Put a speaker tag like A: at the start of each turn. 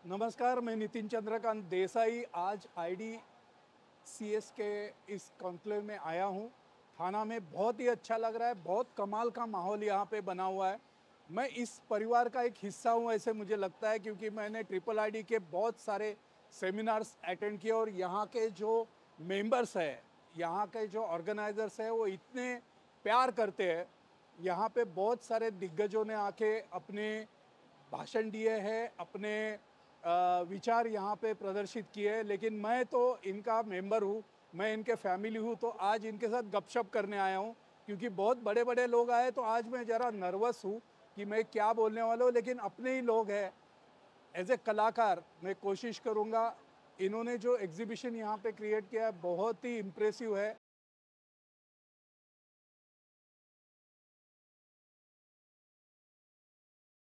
A: नमस्कार, मैं नितिन चंद्रकांत देसाई आज आईडीसीएस के इस कॉन्क्लेव में आया हूँ। थाना में बहुत ही अच्छा लग रहा है, बहुत कमाल का माहौल यहाँ पे बना हुआ है। मैं इस परिवार का एक हिस्सा हूँ ऐसे मुझे लगता है, क्योंकि मैंने ट्रिपल आईडी के बहुत सारे सेमिनार्स अटेंड किए और यहाँ के जो मेंबर्स हैं, यहाँ के जो ऑर्गेनाइजर्स हैं, वो इतने प्यार करते हैं। यहाँ पे बहुत सारे दिग्गजों ने आके अपने भाषण दिए हैं, अपने विचार यहाँ पे प्रदर्शित किए हैं, लेकिन मैं तो इनका मेंबर हूँ, मैं इनके फैमिली हूँ, तो आज इनके साथ गपशप करने आया हूँ। क्योंकि बहुत बड़े बड़े लोग आए तो आज मैं ज़रा नर्वस हूँ कि मैं क्या बोलने वाला हूँ, लेकिन अपने ही लोग हैं। एज ए कलाकार मैं कोशिश करूँगा। इन्होंने जो एग्जीबिशन यहाँ पे क्रिएट किया है बहुत ही इम्प्रेसिव है।